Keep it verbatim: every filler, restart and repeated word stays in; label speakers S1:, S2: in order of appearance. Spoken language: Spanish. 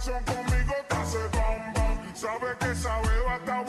S1: corazón conmigo te hace bam bam. Sabe que esa beba está